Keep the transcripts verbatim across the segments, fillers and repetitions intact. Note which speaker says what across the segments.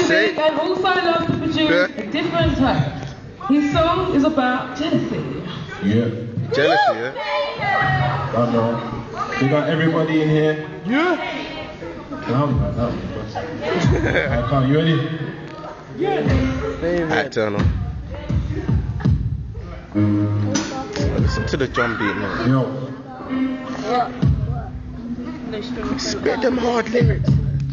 Speaker 1: music and also loves to produce yeah. a different type. His song is about jealousy.
Speaker 2: Yeah.
Speaker 3: Jealousy, yeah?
Speaker 2: I know. We got everybody in here.
Speaker 3: Yeah.
Speaker 2: Calm down, calm down. Alright, calm. You ready?
Speaker 3: Yeah. Alright, turn on. Listen to the drum beat, man.
Speaker 2: Yo.
Speaker 3: Spit them hard lyrics.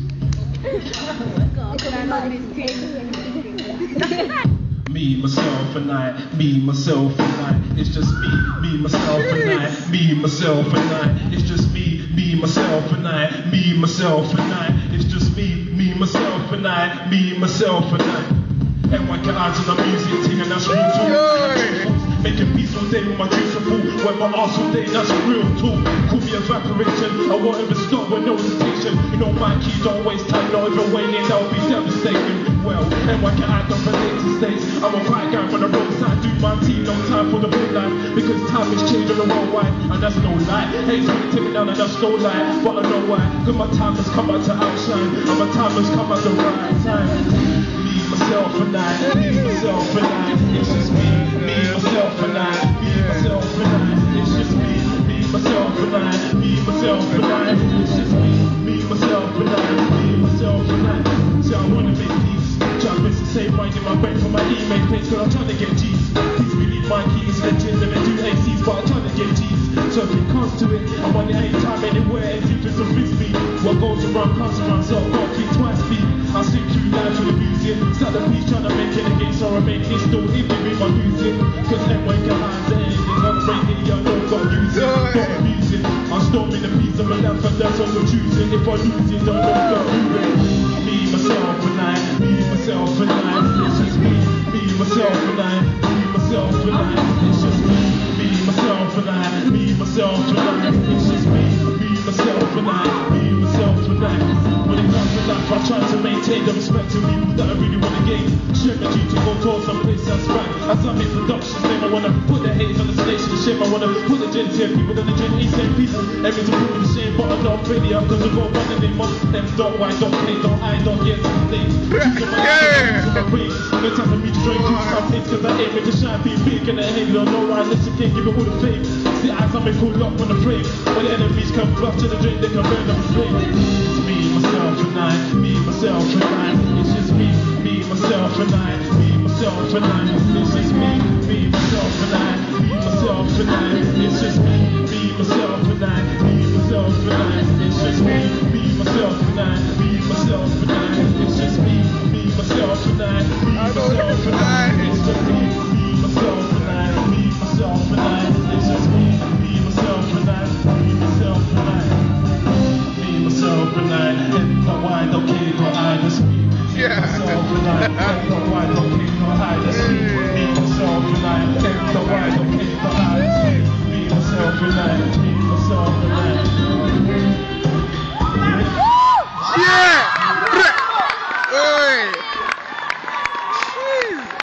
Speaker 2: Me, myself, and I, me, myself, and I, it's just me, me, myself, and I, me, myself, and I, it's just me, me, myself, and I, me, myself, and I, it's just me, me, myself, and I, me, myself, and I. And one can eyes on the music thing, and that's real too. Making peace all day with my dreams are full. When my arse all day, that's a real tool. Call me evaporation, I won't ever stop with no hesitation. You know my key, don't waste time, not even waiting, that would be devastating. Well, and one can add on for later states. I'm a quiet guy from the roadside, do my team, no time for the big life. Because time is changing the worldwide, and that's no lie. Hate's gonna take me down, and that's no lie. But I know why, cause my time has come out to outshine. And my time has come at the right time. Me, myself, and I, me, myself, and I, it's just me, me, myself, and I, me, myself, and I, it's just me, me, myself, and I, me, myself, and I, it's just me, me, myself, and I, me, myself, and I. See, I wanna make peace, try to miss the same mind in my brain for my email page, cause I'm trying to get G's. Please believe my keys, legends, and do A Cs, but I'm trying to get G's. So if it comes to it, I want it anytime, anywhere, if you can convince me. What goes around comes around, so I can't think twice, speak. I sing through life with the music, start the piece trying to make it against or I make it still even with my music. Cause everyone can hide the endings, I'm breaking it, I don't got use it, got abuse it. I'm storming the piece of my life and that's what I'm choosing. If I lose it, I don't got moving. Me, myself and I, me, myself and I, it's just me, me, myself and I, me, myself and I, it's just me, me, myself and I, me, myself and I, it's just me, me, myself and I, me, myself and I. When it comes to life, I try to maintain the respect to people that I really want to gain. Share my duty, go towards some place that's right. As I'm in production's name, I want to put the haters on the station to shame. I want to put the genteel people that the gen insane people. Every to put me to shame, but I don't failure. Cause I got one of them months, them don't why, don't play, don't I, don't get some things. Choose on my life, choose on my way. No time for me to join groups, some hits cause I aim it to shine, be big and I hate it. Don't know why, unless you can't give it all the fame. See, as I'm in full lock on the frame. When the enemies come flush to the drink, they can burn up the flame. It's me, myself and I, me, myself and I, it's just me, me, myself and I, me, myself and I, it's just me, me, myself and I, me, myself and I, it's just me, me, myself and I, me, myself and I, it's just me, me, myself and I, me, myself and I, it's just me, me, myself and I, me, myself and I, it's just me, me, myself and I, me, myself and I, it's just me, me, myself and I, me, myself and I. Myself and I, and not why, don't care, not I, just me. Yeah. Myself and I, and not why, don't care, not I, just me. Me, myself and I, and not why, don't care, not I, just me. Me, myself and I, me, myself and I.